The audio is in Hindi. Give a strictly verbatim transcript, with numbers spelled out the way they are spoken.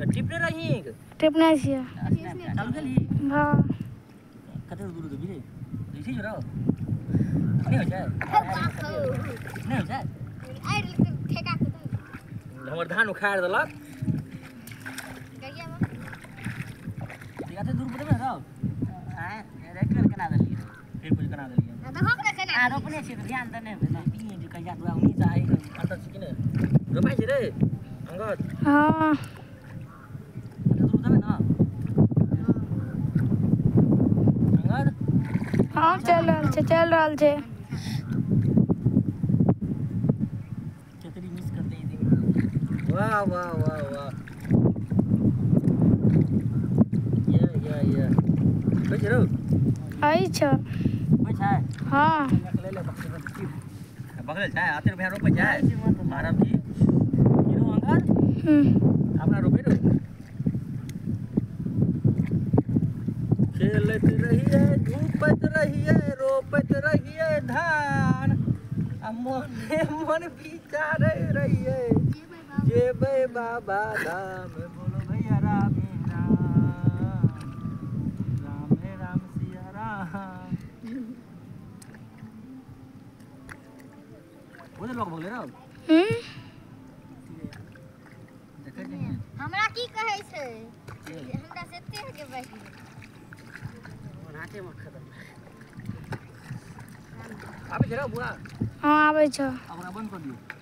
टिपने रही टिपने छियै चल गेली हां कते दूर के बिरे इसी जो रहो नहीं हो जाए नहीं हो जाए आइ ठेका के दे हमर धान उखाड़ देलक कहिया में कते दूर पर रहो हां रेक्टर कना देलिए फिर कुछ कना देलिए तो हम के कना आ रोपने छी ध्यान देने भेलै जे कहिया दुआ उन्नीस आई अंतर छी कि ने रोपाइ छी रे अंगद हां कते दूर देबे ना अंगद हां चल रहल छै चल रहल छै छतरी मिस कर दे दिन वाह वाह वाह वाह ये ये ये बैठ रो आई छ बैठ है हां ले ले बगल छै आते रुपया रोपे छै मारब जी हीरो अंगद हम अपना रोपे रो खेलत रहिए धूपत रहिए रोपत रहिए धान आ मोने मन विचारे रहिए जेबे बाबा धाम बोलो भैया राम राम राम राम सिया राम बोले लोग बोले रहो हम देखे नहीं हमरा की कहै छै हमरा सेते है के बैठ नाचे में खत्म आबे जरा बुआ हां आबै छ अब बंद कर दियो